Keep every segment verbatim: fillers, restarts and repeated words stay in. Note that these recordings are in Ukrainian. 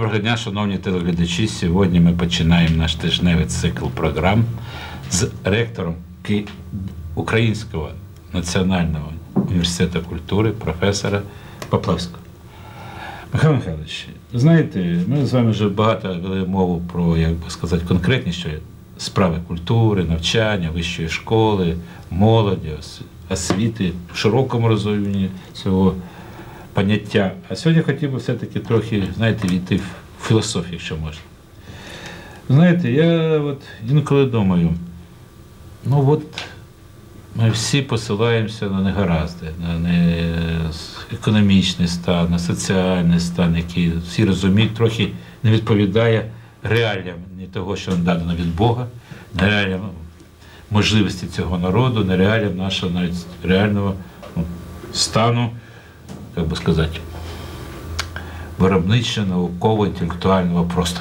Доброго дня, шановні телеглядачі. Сьогодні ми починаємо наш тижневий цикл програм з ректором Українського національного університету культури професора Поплавського. Михайло Михайлович, знаєте, ми з вами вже багато вели мову про, як би сказати, конкретніші справи культури, навчання, вищої школи, молоді, освіти, в широкому розумінні цього поняття. А сьогодні хотів би все-таки трохи, знаєте, війти в філософію, якщо можна. Знаєте, я от інколи думаю, ну от ми всі посилаємося на негаразди, на не економічний стан, на соціальний стан, який всі розуміють, трохи не відповідає реаліям не того, що нам дано від Бога, не реаліям можливості цього народу, не реаліям нашого навіть реального ну, стану, як би сказати, виробничого, наукового, інтелектуального простору.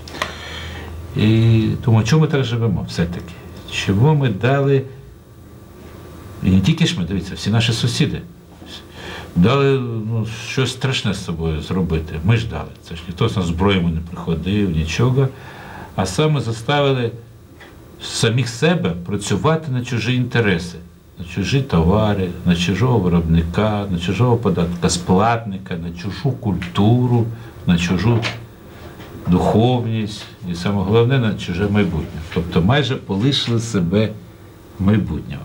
І тому, чому ми так живемо все-таки? Чому ми дали, і не тільки ж ми, дивіться, всі наші сусіди, дали ну, щось страшне з собою зробити. Ми ж дали. Це ж ніхто з нас зброєю не приходив, нічого. А саме заставили самих себе працювати на чужі інтереси, на чужі товари, на чужого виробника, на чужого податкосплатника, на чужу культуру, на чужу духовність і, саме головне, на чуже майбутнє. Тобто майже полишили себе майбутнього.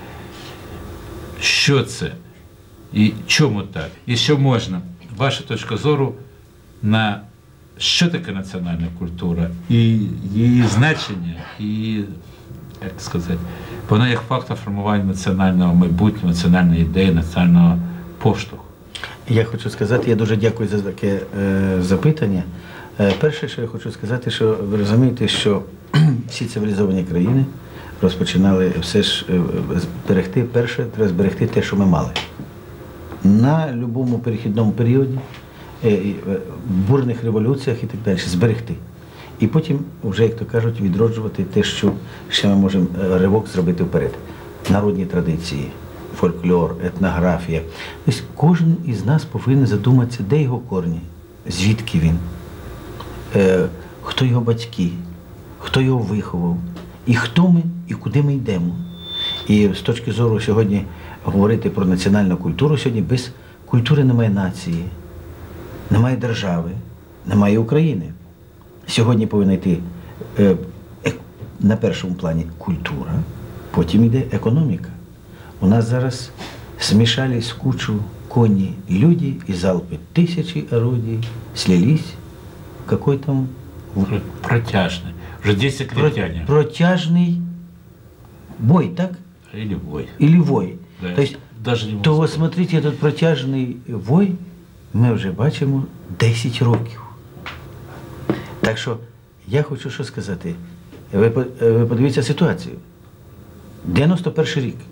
Що це? І чому так? І що можна, ваша точка зору, на що таке національна культура, і її значення, і, як сказати, вона як фактор формування національного майбутнього, національної ідеї, національного поштовху. Я хочу сказати, я дуже дякую за таке е, запитання. Е, перше, що я хочу сказати, що ви розумієте, що всі цивілізовані країни розпочинали все ж е, зберегти, перше, треба зберегти те, що ми мали. На будь-якому перехідному періоді, е, в бурних революціях і так далі, зберегти. І потім, вже, як то кажуть, відроджувати те, що ще ми можемо ривок зробити вперед. Народні традиції, фольклор, етнографія. Тобто кожен із нас повинен задуматися, де його корні, звідки він, е, хто його батьки, хто його виховав, і хто ми, і куди ми йдемо. І з точки зору сьогодні говорити про національну культуру, сьогодні без культури немає нації, немає держави, немає України. Сьогодні повинна йти е, е, на першому плані культура, потім йде економіка. У нас зараз смешались кучу кони люди, из Алпы тысячи орудий слились в какой там... Протяжный. Уже десять лет тянет. Протяжный бой, так? Или вой. Или вой. Да, то есть, даже не то вот смотрите, этот протяжний вой ми вже бачимо десять років. Так що, я хочу що сказати. Ви, ви подивіться ситуацію. дев'яносто перший рік.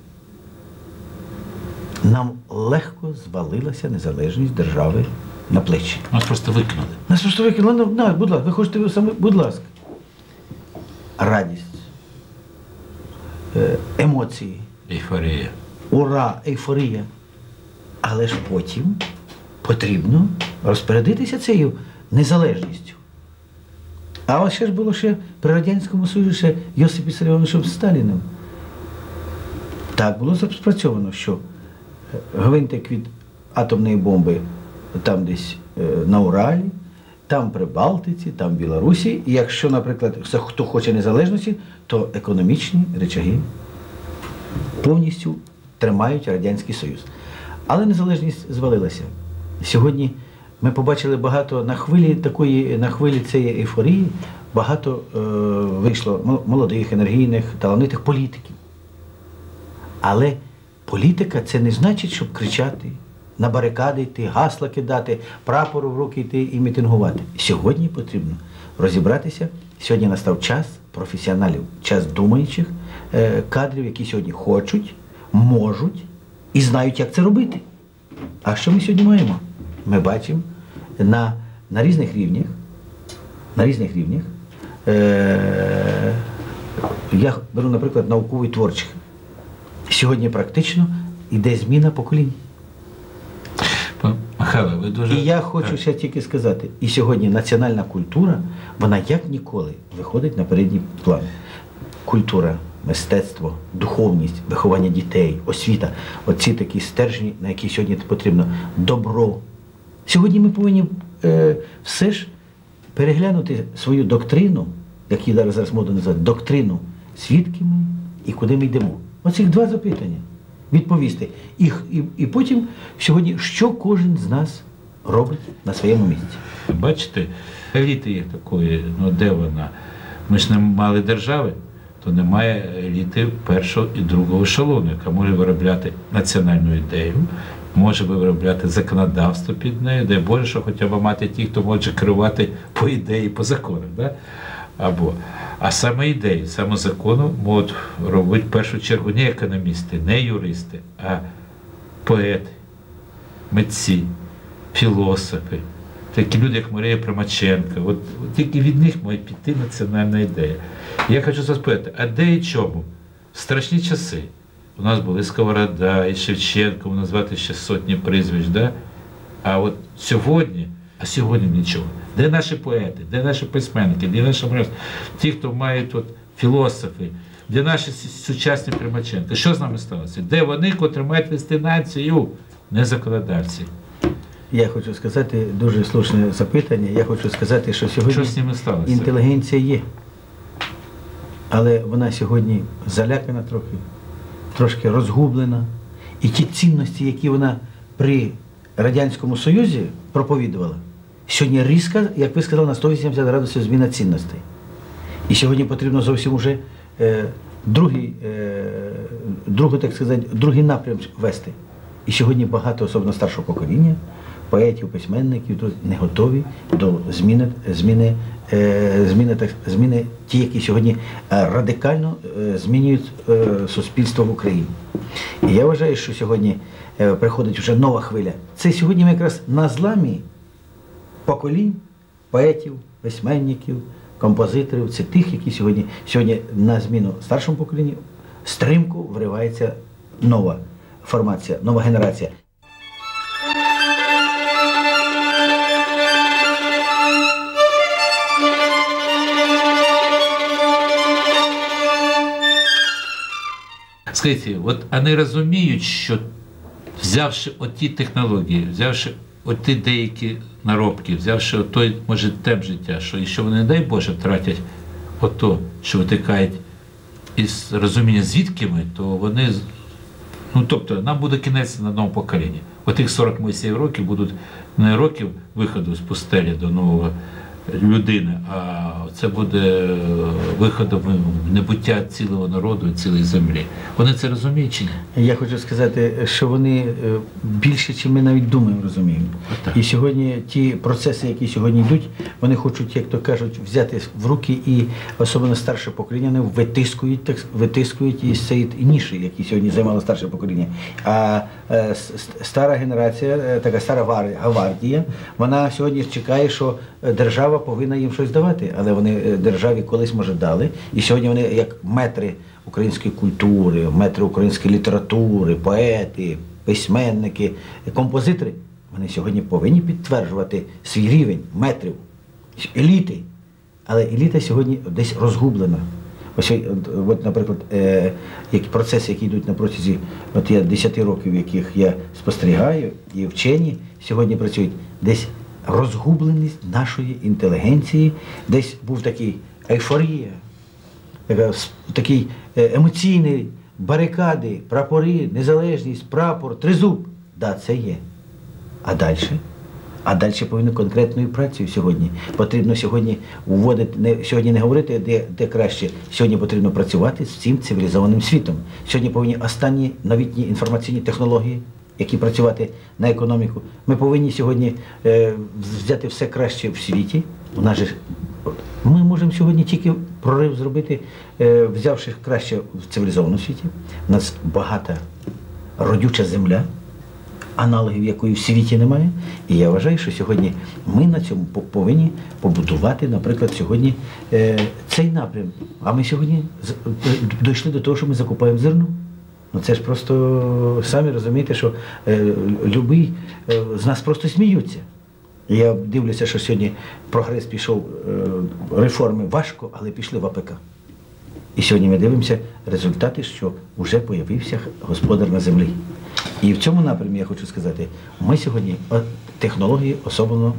Нам легко звалилася незалежність держави на плечі. Нас просто викинули. Нас просто викинули. Ну, на, будь ласка, ви хочете ви самі, будь ласка. Радість, емоції. Ейфорія. Ура, ейфорія. Але ж потім потрібно розпорядитися цією незалежністю. А ось ще ж було ще при Радянському Союзі ще Йосип Вісаріоновичем Сталіним. Так було спрацьовано, що гвинтик від атомної бомби там десь на Уралі, там при Балтиці, там в Білорусі. І якщо, наприклад, хто хоче незалежності, то економічні речаги повністю тримають Радянський Союз. Але незалежність звалилася. Сьогодні ми побачили багато на хвилі такої, на хвилі цієї ейфорії, багато е, вийшло молодих, енергійних, талановитих політиків. Але політика – це не значить, щоб кричати, на барикади йти, гасла кидати, прапор в руки йти і мітингувати. Сьогодні потрібно розібратися. Сьогодні настав час професіоналів, час думаючих е, кадрів, які сьогодні хочуть, можуть і знають, як це робити. А що ми сьогодні маємо? Ми бачимо на, на різних рівнях, на різних рівнях, е, я беру, наприклад, науковий творчих. Сьогодні практично йде зміна поколінь. Михайло, ви дуже... І я хочу ще тільки сказати, і сьогодні національна культура, вона як ніколи виходить на передній план. Культура, мистецтво, духовність, виховання дітей, освіта. Оці такі стержні, на які сьогодні потрібно добро. Сьогодні ми повинні е, все ж переглянути свою доктрину, як її зараз, зараз моду називати, доктрину, звідки ми і куди ми йдемо. Оцих два запитання. Відповісти. І, і, і потім сьогодні, що кожен з нас робить на своєму місці. Бачите, еліти є такої, ну де вона? Ми ж не мали держави, то немає еліти першого і другого ешелону, яка може виробляти національну ідею, може виробляти законодавство під нею, дай Боже, що хоча б мати ті, хто може керувати по ідеї, по закону. Да? Або, а саме ідею, саме закону можуть робити в першу чергу не економісти, не юристи, а поети, митці, філософи, такі люди, як Марія Примаченко. От, от тільки від них має піти національна ідея. Я хочу запитати, а де і чому? В страшні часи. У нас були Сковорода і Шевченко, назвати ще сотні прізвищ, да? А от сьогодні, а сьогодні нічого. Де наші поети, де наші письменники, де наші мрежі? Ті, хто мають от, філософи, де наші сучасні Примаченко? Що з нами сталося? Де вони, котрі мають вести націю, не законодавці? Я хочу сказати, дуже слушне запитання, я хочу сказати, що сьогодні що з ними сталося? Інтелігенція є. Але вона сьогодні залякана трохи, трошки розгублена. І ті цінності, які вона при Радянському Союзі проповідувала, сьогодні різка, як ви сказали, на сто вісімдесят градусів зміна цінностей. І сьогодні потрібно зовсім уже е, другий, е, другу, так сказати, другий напрям вести. І сьогодні багато, особливо старшого покоління, поетів, письменників не готові до зміни, зміни, е, зміни, так, зміни ті, які сьогодні радикально е, змінюють е, суспільство в Україні. І я вважаю, що сьогодні е, приходить вже нова хвиля. Це сьогодні ми якраз на зламі поколінь, поетів, письменників, композиторів, це тих, які сьогодні, сьогодні на зміну старшому поколінню стрімко вривається нова формація, нова генерація. Скажіть, от вони розуміють, що взявши оті технології, взявши оті деякі наробки, взявши отой, може, темп життя, що якщо вони, не дай Боже, втратять ото, що витикають із розуміння, звідки ми, то вони, ну тобто, нам буде кінець на одному поколінні. Отих сорок Мойсеїв років будуть не років виходу з пустелі до нового людини, а це буде виходом в небуття цілого народу і цілої землі. Вони це розуміють чи ні? Я хочу сказати, що вони більше, чим ми навіть думаємо, розуміємо. Отак. І сьогодні ті процеси, які сьогодні йдуть, вони хочуть, як то кажуть, взяти в руки і особливо старше покоління, вони витискують, так, витискують із цієї ніші, які сьогодні займало старше покоління. А е, стара генерація, така стара гвардія, вона сьогодні чекає, що держава повинна їм щось давати, але вони державі колись, може, дали. І сьогодні вони, як метри української культури, метри української літератури, поети, письменники, композитори, вони сьогодні повинні підтверджувати свій рівень метрів, еліти. Але еліта сьогодні десь розгублена. Ось, от, наприклад, е, які процеси, які йдуть на протязі от я десяти років, яких я спостерігаю, і вчені сьогодні працюють, десь розгубленість нашої інтелігенції, десь був такий ейфорія, такий емоційний барикади, прапори, незалежність, прапор, тризуб. Да, це є. А далі? А далі повинно конкретною працею сьогодні. Потрібно сьогодні вводити, не, сьогодні не говорити, де, де краще. Сьогодні потрібно працювати з цим цивілізованим світом. Сьогодні повинні останні новітні інформаційні технології, які працювати на економіку. Ми повинні сьогодні е, взяти все краще в світі. У нас же, ми можемо сьогодні тільки прорив зробити, е, взявши краще в цивілізованому світі. У нас багата родюча земля, аналогів якої в світі немає. І я вважаю, що сьогодні ми на цьому повинні побудувати, наприклад, сьогодні е, цей напрям. А ми сьогодні дійшли до того, що ми закупаємо зерно. Ну це ж просто, самі розумієте, що е, любий е, з нас просто сміються. І я дивлюся, що сьогодні прогрес пішов, е, реформи важко, але пішли в АПК. І сьогодні ми дивимося результати, що вже з'явився господар на землі. І в цьому напрямі я хочу сказати, ми сьогодні технології особливо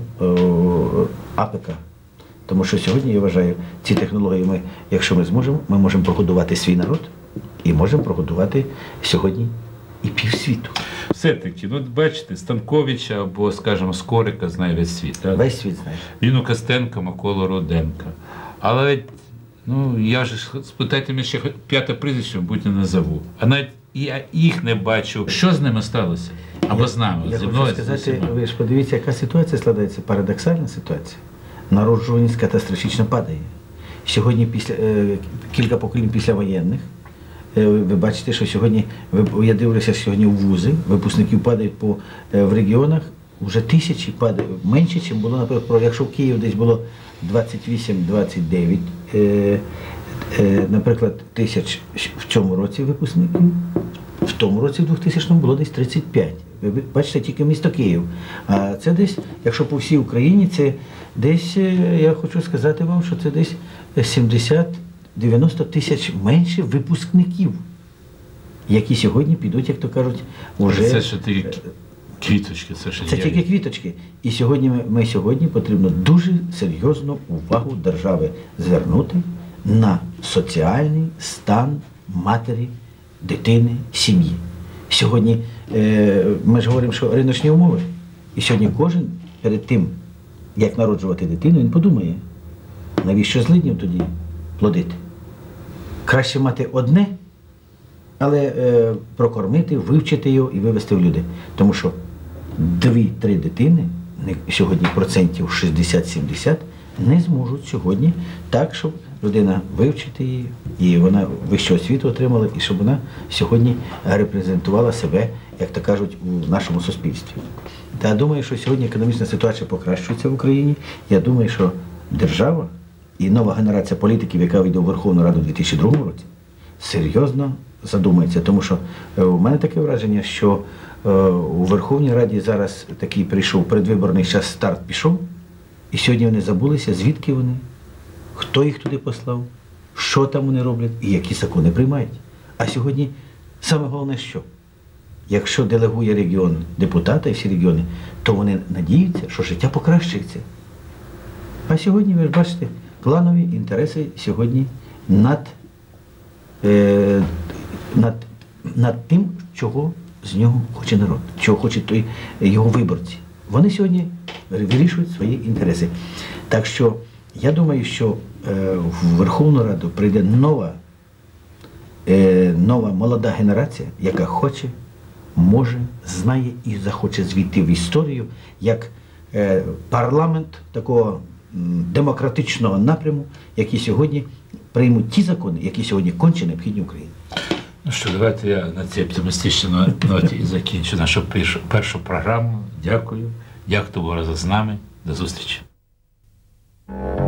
АПК. Тому що сьогодні, я вважаю, ці технології, ми, якщо ми зможемо, ми можемо прогодувати свій народ і можемо прогодувати сьогодні і півсвіту. Все-таки, ну бачите, Станковича або, скажімо, Скорика знає весь світ. Так? Весь світ знає. Ліну Костенка, Миколу Руденка. Але, ну, я ж, спитайте мене ще п'яте прізвище, будь не назову. А навіть я їх не бачу. Що з ними сталося? Або я, з нами, я зі хочу мною, сказати, ви ж подивіться, яка ситуація складається, парадоксальна ситуація. Народжуваність катастрофічно падає. Сьогодні, після, е, кілька поколінь післявоєнних, е, ви бачите, що сьогодні, ви, я дивлюся, сьогодні в вузи, випускників падають по, е, в регіонах, вже тисячі падають, менше, ніж було, наприклад, якщо в Києві десь було двадцять вісім - двадцять дев'ять, е, е, наприклад, тисяч в цьому році випускників, в тому році, в двохтисячному, було десь тридцять п'ять. Ви бачите, тільки місто Київ. А це десь, якщо по всій Україні, це десь, я хочу сказати вам, що це десь сімдесят - дев'яносто тисяч менше випускників, які сьогодні підуть, як то кажуть, уже... Це ж тільки квіточки, це ж Це тільки квіточки. І сьогодні ми, ми сьогодні потрібно дуже серйозну увагу держави звернути на соціальний стан матері, дитини, сім'ї. Сьогодні е, ми ж говоримо, що риночні умови. І сьогодні кожен перед тим, як народжувати дитину, він подумає, навіщо злиднів тоді плодити. Краще мати одне, але е, прокормити, вивчити його і вивести в люди. Тому що дві-три дитини, сьогодні процентів шістдесят-сімдесят, не зможуть сьогодні так, щоб людина вивчити її, і вона вищу освіту отримала, і щоб вона сьогодні репрезентувала себе, як то кажуть, у нашому суспільстві. Та я думаю, що сьогодні економічна ситуація покращується в Україні. Я думаю, що держава і нова генерація політиків, яка вийде у Верховну Раду у дві тисячі другому році, серйозно задумається. Тому що у мене таке враження, що у Верховній Раді зараз такий прийшов передвиборний час, старт пішов, і сьогодні вони забулися, звідки вони, хто їх туди послав, що там вони роблять і які закони приймають. А сьогодні саме головне що? Якщо делегує регіон депутата і всі регіони, то вони надіються, що життя покращується. А сьогодні, ви ж бачите, планові інтереси сьогодні над, е, над, над тим, чого з нього хоче народ, чого хочуть той, його виборці. Вони сьогодні вирішують свої інтереси. Так що я думаю, що е, в Верховну Раду прийде нова, е, нова молода генерація, яка хоче, може, знає і захоче звійти в історію як е, парламент такого м, демократичного напряму, які сьогодні приймуть ті закони, які сьогодні конче необхідні Україні. Ну що, давайте я на цій оптимістичній ноті і закінчу нашу першу, першу програму. Дякую. Дякую, хто був разом з нами. До зустрічі.